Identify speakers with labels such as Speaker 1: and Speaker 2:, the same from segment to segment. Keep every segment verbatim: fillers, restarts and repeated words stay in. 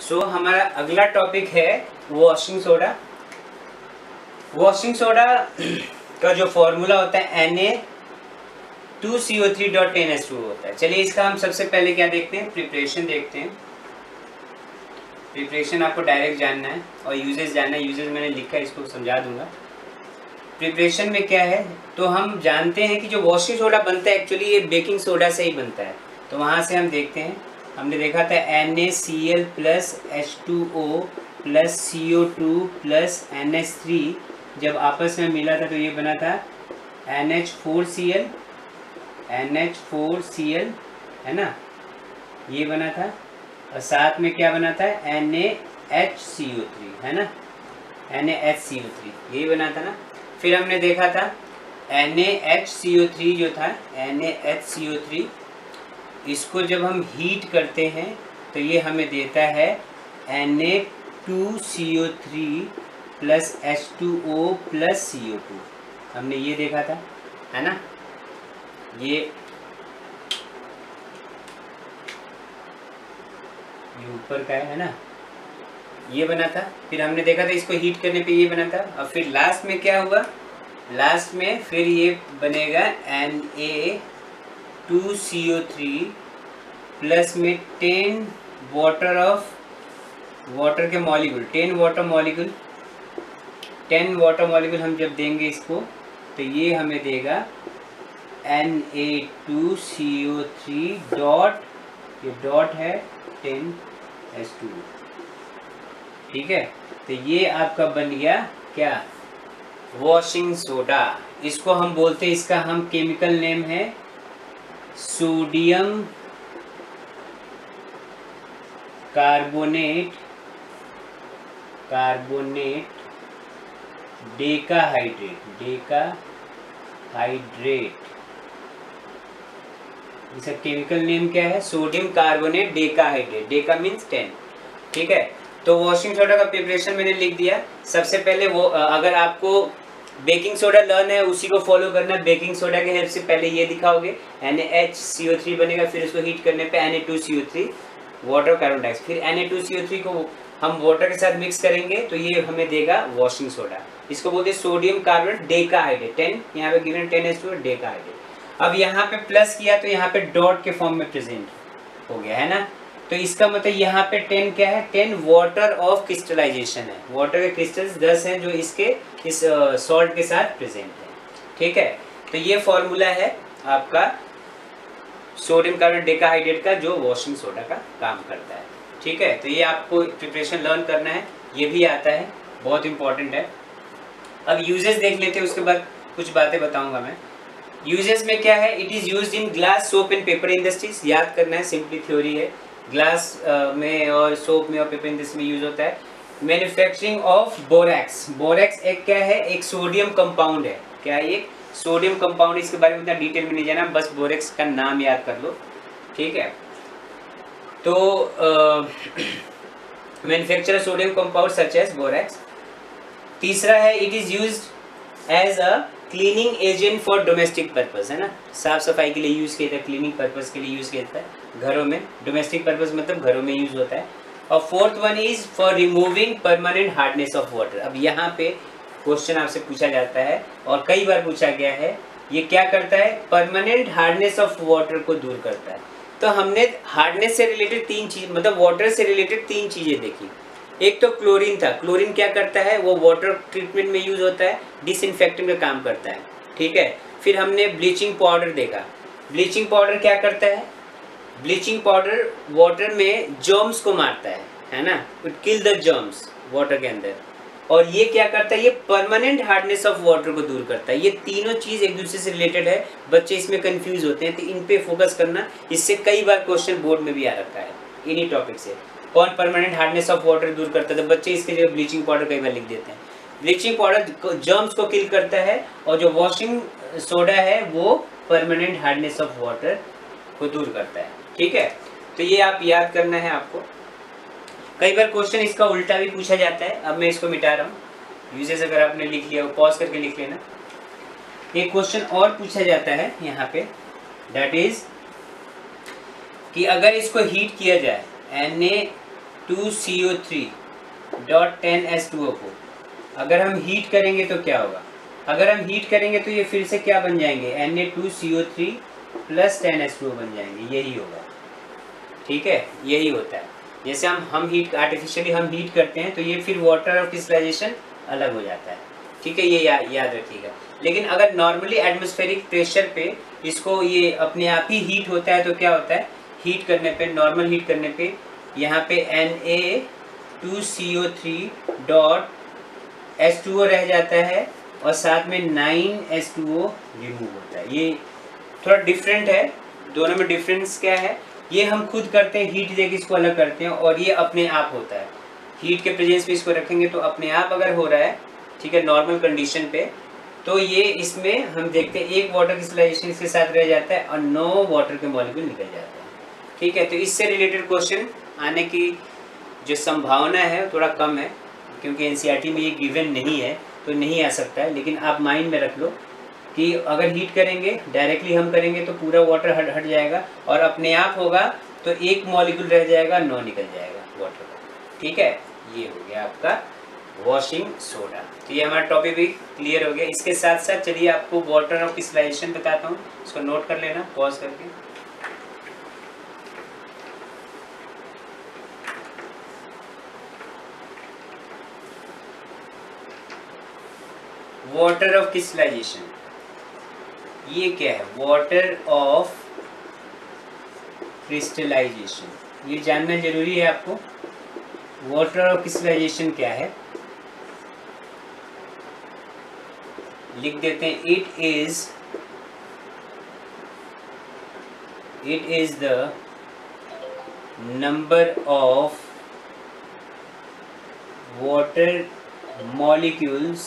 Speaker 1: सो हमारा अगला टॉपिक है वॉशिंग सोडा। वॉशिंग सोडा का जो फॉर्मूला होता है N A two C O three dot ten S two होता है। चलिए इसका हम सबसे पहले क्या देखते हैं, प्रिपरेशन देखते हैं। प्रिपरेशन आपको डायरेक्ट जानना है और यूजेस जानना है। यूजेस मैंने लिखा है, इसको समझा दूंगा। प्रिपरेशन में क्या है, तो हम जानते हैं कि जो वॉशिंग सोडा बनता है एक्चुअली ये बेकिंग सोडा से ही बनता है। तो वहाँ से हम देखते हैं, हमने देखा था N A C L plus H two O plus C O two plus N H three जब आपस में मिला था तो ये बना था N H four C L, N H four C L है ना, ये बना था। और साथ में क्या बना था, N A H C O three है ना, N A H C O three यही बना था ना। फिर हमने देखा था N A H C O three जो था, N A H C O three, इसको जब हम हीट करते हैं तो ये हमें देता है N A two C O three plus H two O plus C O two. हमने ये देखा था है ना, ये ये ऊपर का है ना, ये बना था। फिर हमने देखा था इसको हीट करने पे ये बना था। और फिर लास्ट में क्या हुआ, लास्ट में फिर ये बनेगा N A two C O three plus में टेन वाटर ऑफ वाटर के molecule, ten water molecule, ten water molecule हम जब देंगे इसको तो ये हमें देगा N A two C O three dot, ये डॉट है टेन एच टू। ठीक है, तो ये आपका बन गया क्या, वॉशिंग सोडा। इसको हम बोलते हैं, इसका हम केमिकल नेम है sodium carbonate, carbonate decahydrate, decahydrate. इसका केमिकल नेम क्या है, sodium carbonate decahydrate. Deca means ten. ठीक है, तो वॉशिंग सोडा का प्रिपरेशन मैंने लिख दिया। सबसे पहले वो अगर आपको बेकिंग सोडा लर्न है उसी को फॉलो करना। बेकिंग सोडा के हेल्प से पहले ये दिखाओगे N A H C O three बनेगा, फिर उसको हीट करने पे N A two C O three water carbon dioxide, फिर N A two C O three को हम वाटर के साथ मिक्स करेंगे तो ये हमें देगा वॉशिंग सोडा। इसको बोलते हैं सोडियम कार्बोनेट डेकाहाइड्रेट। टेन यहाँ पे given ten H two decahydrate. अब यहाँ पे प्लस किया तो यहाँ पे डॉट के फॉर्म में प्रेजेंट हो गया है ना। तो इसका मतलब यहाँ पे टेन क्या है, टेन वाटर ऑफ क्रिस्टलाइजेशन है। वाटर के क्रिस्टल्स दस हैं जो इसके इस सॉल्ट के साथ प्रेजेंट है। ठीक है, तो ये फॉर्मूला है आपका सोडियम कार्बोनेट डेकाहाइड्रेट का जो वॉशिंग सोडा का काम करता है। ठीक है, तो ये आपको प्रिपरेशन लर्न करना है, ये भी आता है, बहुत इंपॉर्टेंट है। अब यूजेस देख लेते हैं, उसके बाद कुछ बातें बताऊंगा मैं। यूजेस में क्या है, it is used in glass, soap and paper industries. याद करना है, सिंपली थ्योरी है। ग्लास uh, में और सोप में और पेपर इंडस्ट्री में यूज होता है। Manufacturing of borax. बोरैक्स एक क्या है, एक सोडियम कंपाउंड है। क्या है ये, सोडियम कंपाउंड। इसके बारे में इतना डिटेल में नहीं जाना, बस बोरैक्स का नाम याद कर लो। ठीक है, तो manufacture sodium compound such as borax. तीसरा है, it is used as a cleaning agent for domestic purpose, है ना, साफ सफाई के लिए यूज़ किया जाता है, क्लीनिंग पर्पस के लिए यूज़ किया जाता है घरों में। डोमेस्टिक पर्पस मतलब घरों में यूज़ होता है। और fourth one is for removing permanent hardness of water. अब यहाँ पे क्वेश्चन आपसे पूछा जाता है और कई बार पूछा गया है, ये क्या करता है, परमानेंट हार्डनेस ऑफ वाटर को दूर करता है। तो हमने हार्डनेस से रिलेटेड तीन चीज, मतलब वाटर से रिलेटेड तीन चीज़ें देखी। एक तो क्लोरीन था। क्लोरीन क्या करता है, वो वाटर ट्रीटमेंट में यूज होता है, डिसइंफेक्टिंग का काम करता है। ठीक है, फिर हमने ब्लीचिंग पाउडर देखा। ब्लीचिंग पाउडर क्या करता है, ब्लीचिंग पाउडर वाटर में जर्म्स को मारता है, है ना, it kill the germs water के अंदर। और ये क्या करता है, ये परमानेंट हार्डनेस ऑफ वाटर को दूर करता है। ये तीनों चीज़ एक दूसरे से रिलेटेड है, बच्चे इसमें कंफ्यूज होते हैं, तो इन पे फोकस करना। इससे कई बार क्वेश्चन बोर्ड में भी आ रखा है इन्हीं टॉपिक से। कौन परमानेंट हार्डनेस ऑफ वाटर दूर करता है, तो बच्चे इसके लिए ब्लीचिंग पाउडर कई बार लिख देते हैं। ब्लीचिंग पाउडर जर्म्स को किल करता है और जो वॉशिंग सोडा है वो परमानेंट हार्डनेस ऑफ वाटर को दूर करता है। ठीक है, तो ये आप याद करना है आपको। कई बार क्वेश्चन इसका उल्टा भी पूछा जाता है। अब मैं इसको मिटा रहा हूँ। यूजेस अगर आपने लिख लिया, पॉज करके लिख लेना। एक क्वेश्चन और पूछा जाता है यहाँ पे, दैट इज कि अगर इसको हीट किया जाए N A two C O three dot ten S two O को अगर हम हीट करेंगे तो क्या होगा? अगर हम हीट करेंगे तो ये फिर से क्या बन जाएंगे? N A two C O three plus ten S two O बन जाएंगे, यही होगा। ठीक है, यही होता है। जैसे हम हम हीट आर्टिफिशियली हम हीट करते हैं तो ये फिर वाटर और क्रिस्टलाइजेशन अलग हो जाता है। ठीक है, ये या, याद रखिएगा। लेकिन अगर नॉर्मली एटमॉस्फेरिक प्रेशर पे इसको ये अपने आप ही हीट होता है तो क्या होता है? हीट करने पे, नॉर्मल हीट करने पे यहाँ पे N A two C O three dot S two O रह जाता है और साथ में nine S two O remove होता है। ये थोड़ा डिफरेंट है, दोनों में डिफरेंस क्या है? ये हम खुद करते हैं, हीट देके इसको अलग करते हैं, और ये अपने आप होता है। हीट के प्रेजेंस में इसको रखेंगे तो अपने आप अगर हो रहा है, ठीक है, नॉर्मल कंडीशन पे, तो ये इसमें हम देखते हैं एक वाटर क्रिस्टलाइजेशन इसके साथ रह जाता है और नौ वाटर के मॉलिक्यूल निकल जाते हैं। ठीक है, तो इससे रिलेटेड क्वेश्चन आने की जो संभावना है थोड़ा कम है, क्योंकि एनसीईआरटी में ये गिवन नहीं है तो नहीं आ सकता है। लेकिन आप माइंड में रख लो कि अगर हीट करेंगे, डायरेक्टली हम करेंगे तो पूरा वाटर हट हट जाएगा, और अपने आप होगा तो एक मॉलिक्यूल रह जाएगा, नौ निकल जाएगा वाटर का। ठीक है, ये हो गया आपका वॉशिंग सोडा। तो ये हमारा टॉपिक भी क्लियर हो गया। इसके साथ साथ चलिए आपको वाटर ऑफ क्रिस्टलाइजेशन बताता हूँ, इसको नोट कर लेना पॉज करके। वाटर ऑफ क्रिस्टलाइजेशन, ये क्या है? वाटर ऑफ क्रिस्टलाइजेशन, ये जानना जरूरी है आपको। वाटर ऑफ क्रिस्टलाइजेशन क्या है? लिख देते हैं, it is it is the number of water molecules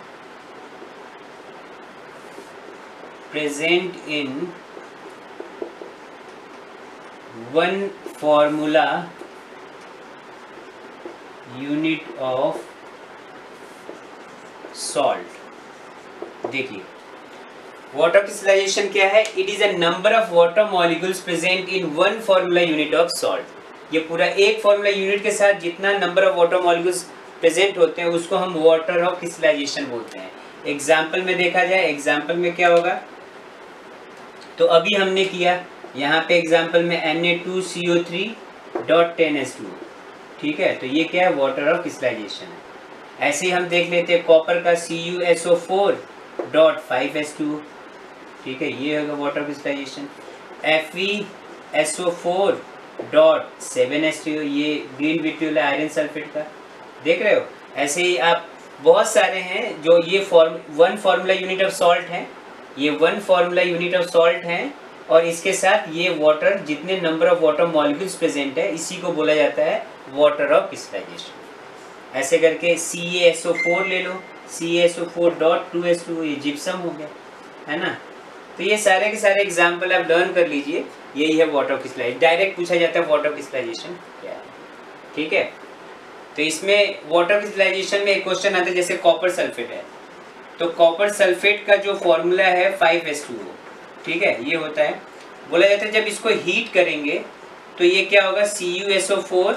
Speaker 1: present in one formula unit of salt। देखिए, वाटर क्रिस्टलाइजेशन क्या है? It is a number of water molecules present in one formula unit of salt. ये पूरा एक formula unit के साथ जितना number of water molecules present होते हैं उसको हम वाटर ऑफ क्रिस्टलाइजेशन बोलते हैं। एग्जाम्पल में देखा जाए, एग्जाम्पल में क्या होगा? तो अभी हमने किया यहाँ पे एग्जाम्पल में N A two C O three dot ten S two. ठीक है, तो ये क्या है? वाटर ऑफ क्रिस्टलाइजेशन है। ऐसे ही हम देख लेते हैं कॉपर का C U S O four dot five S two. ठीक है, ये होगा water crystallization. F E S O four dot seven S two, ये ग्रीन विट्रियोल आयरन सल्फेट का, देख रहे हो। ऐसे ही आप बहुत सारे हैं जो ये form one formula unit of salt है, ये one formula unit of salt हैं, और इसके साथ ये वाटर, जितने number of water molecules present है, इसी को बोला जाता है वाटर ऑफ क्रिस्टलाइजेशन। ऐसे करके सी ए एस ओ फोर ले लो, C A S O four dot two S two, ये जिप्सम हो गया, है ना। तो ये सारे के सारे एग्जाम्पल आप लर्न कर लीजिए, यही है वाटर ऑफ क्रिस्टलाइजेशन। डायरेक्ट पूछा जाता है वाटर ऑफ क्रिस्टलाइजेशन क्या है। ठीक है, तो इसमें वाटर क्रिस्टलाइजेशन में एक क्वेश्चन आता है, जैसे कॉपर सल्फेट है, तो कॉपर सल्फेट का जो फॉर्मूला है फाइव एस टू ओ। ठीक है, ये होता है, बोला जाता है जब इसको हीट करेंगे तो ये क्या होगा? C U S O four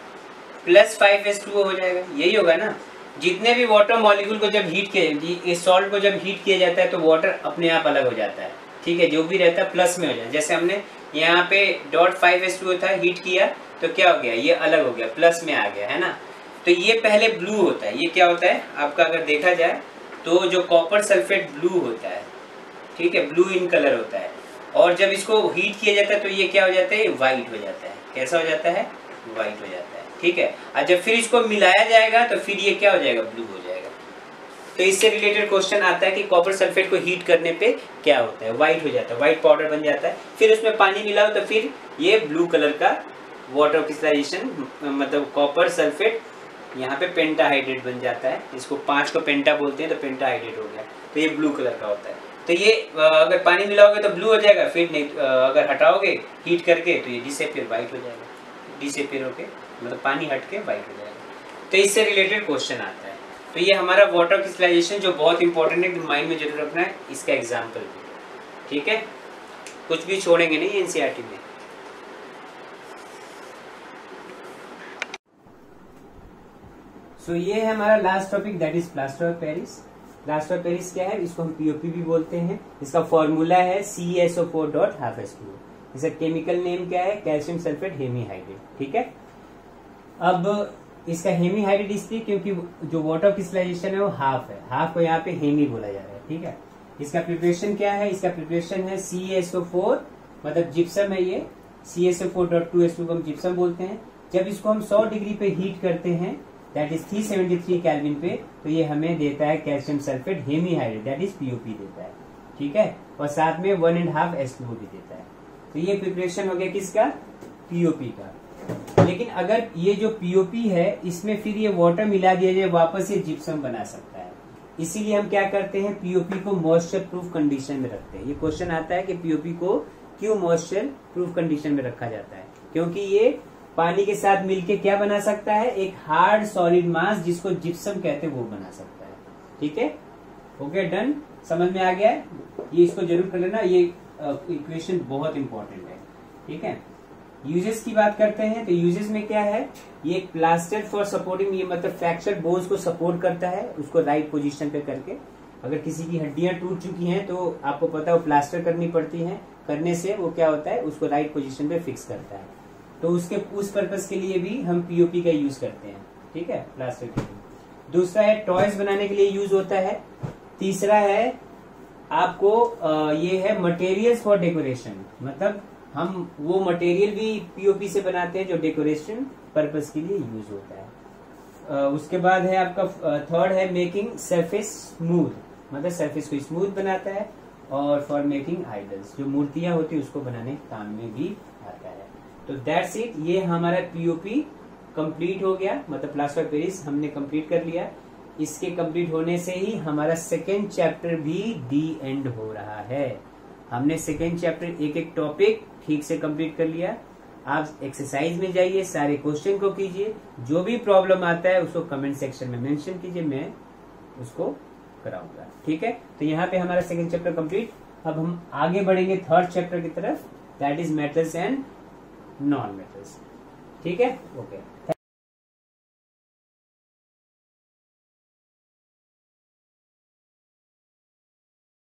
Speaker 1: plus five S two O हो जाएगा, यही होगा ना। जितने भी वाटर मॉलिक्यूल को जब हीट किया, इस सॉल्ट को जब हीट किया जाता है तो वाटर अपने आप अलग हो जाता है। ठीक है, जो भी रहता है प्लस में हो जाता है। जैसे हमने यहाँ पे dot five S two O था, हीट किया तो क्या हो गया? ये अलग हो गया, प्लस में आ गया, है ना। तो ये पहले ब्लू होता है, ये क्या होता है आपका? अगर देखा जाए तो जो कॉपर सल्फेट ब्लू होता है, ठीक है, ब्लू इन कलर होता है, और जब इसको हीट किया जाता है तो ये क्या हो जाता है? वाइट हो जाता है। कैसा हो जाता है? वाइट हो जाता है। ठीक है, और जब फिर इसको मिलाया जाएगा तो फिर ये क्या हो जाएगा? ब्लू हो जाएगा। तो इससे रिलेटेड क्वेश्चन आता है कि कॉपर सल्फेट को हीट करने पे क्या होता है? वाइट हो जाता है, वाइट पाउडर बन जाता है। फिर उसमें पानी मिलाओ तो फिर ये ब्लू कलर का वाटर क्रिस्टलाइजेशन, मतलब कॉपर सल्फेट यहाँ पे पेंटाहाइड्रेट बन जाता है। इसको पांच को पेंटा बोलते हैं, तो पेंटाहाइड्रेट हो गया, तो ये ब्लू कलर का होता है। तो ये अगर पानी मिलाओगे तो ब्लू हो जाएगा, फिर नहीं अगर हटाओगे हीट करके तो ये डिसअपियर वाइट हो जाएगा। डिसअपियर होके मतलब पानी हट के वाइट हो जाएगा। तो इससे रिलेटेड क्वेश्चन आता है। तो ये हमारा वाटर क्रिस्टलाइजेशन जो बहुत इंपॉर्टेंट है, माइंड में जरूर रखना है, इसका एग्जाम्पल भी। ठीक है, कुछ भी छोड़ेंगे नहीं एनसीईआरटी में। सो ये है हमारा last topic, that is plaster of Paris. Plaster of Paris क्या है, इसको हम पीओपी भी बोलते हैं। इसका फॉर्मूला है C S O four dot half S two. इसका केमिकल नेम क्या है, कैल्शियम सल्फेट हेमीहाइड्रेट, ठीक है। अब इसका हेमीहाइड्रेट इसलिए क्योंकि जो वाटर क्रिस्टलाइजेशन है वो हाफ है, हाफ को यहाँ पे हेमी बोला जा रहा है, ठीक है। इसका प्रिपरेशन क्या है, इसका प्रिपरेशन है सी एस ओ फोर, मतलब जिप्सम है ये, C S O four dot two S two को हम जिप्सम बोलते हैं। जब इसको हम सौ डिग्री पे हीट करते हैं, that is three seventy three kelvin पे, तो ये हमें देता है calcium sulphate hemihydrate, that is POP देता है, ठीक है। और साथ में one and half S two O भी देता है। तो ये प्रिपरेशन हो गया किसका, पीओपी का। लेकिन अगर ये जो पीओपी है इसमें फिर ये वाटर मिला दिया जाए, वापस ये जिप्सम बना सकता है। इसीलिए हम क्या करते हैं, पीओपी को मॉइस्चर प्रूफ कंडीशन में रखते हैं। ये क्वेश्चन आता है कि पीओपी को क्यों मॉइस्चर प्रूफ कंडीशन में रखा जाता है, क्योंकि ये पानी के साथ मिलके क्या बना सकता है, एक हार्ड सॉलिड मास जिसको जिप्सम कहते हैं वो बना सकता है, ठीक है। ओके डन, समझ में आ गया है। ये इसको जरूर कर लेना, ये इक्वेशन बहुत इंपॉर्टेंट है, ठीक है। यूजेस की बात करते हैं तो यूजेस में क्या है, ये एक प्लास्टर फॉर सपोर्टिंग, ये मतलब फ्रैक्चर बोन्स को सपोर्ट करता है, उसको राइट पोजीशन पे करके। अगर किसी की हड्डियां टूट चुकी हैं तो आपको पता है वो प्लास्टर करनी पड़ती है, करने से वो क्या होता है, उसको राइट पोजीशन पे फिक्स करता है। तो उसके उस पर्पस के लिए भी हम पीओपी का यूज करते हैं, ठीक है, प्लास्टर के लिए। दूसरा है टॉयज बनाने के लिए यूज होता है। तीसरा है आपको आ, ये है मटेरियल्स फॉर डेकोरेशन, मतलब हम वो मटेरियल भी पीओपी से बनाते हैं जो डेकोरेशन पर्पस के लिए यूज होता है। आ, उसके बाद है आपका थर्ड है मेकिंग सरफेस स्मूथ, मतलब सरफेस को स्मूथ बनाता है। और फॉर मेकिंग आइडल्स, जो मूर्तियां होती है उसको बनाने के काम में भी आता है। तो दैट्स इट, ये हमारा पीओपी कंप्लीट हो गया, मतलब प्लास्टर ऑफ पेरिस हमने कंप्लीट कर लिया। इसके कंप्लीट होने से ही हमारा सेकेंड चैप्टर भी दी एंड हो रहा है। हमने सेकेंड चैप्टर एक एक टॉपिक ठीक से कंप्लीट कर लिया। आप एक्सरसाइज में जाइए, सारे क्वेश्चन को कीजिए, जो भी प्रॉब्लम आता है उसको कमेंट सेक्शन में मेंशन कीजिए, मैं उसको कराऊंगा, ठीक है। तो यहाँ पे हमारा सेकेंड चैप्टर कंप्लीट। अब हम आगे बढ़ेंगे थर्ड चैप्टर की तरफ, that is metals and non metals, ठीक है, ओके।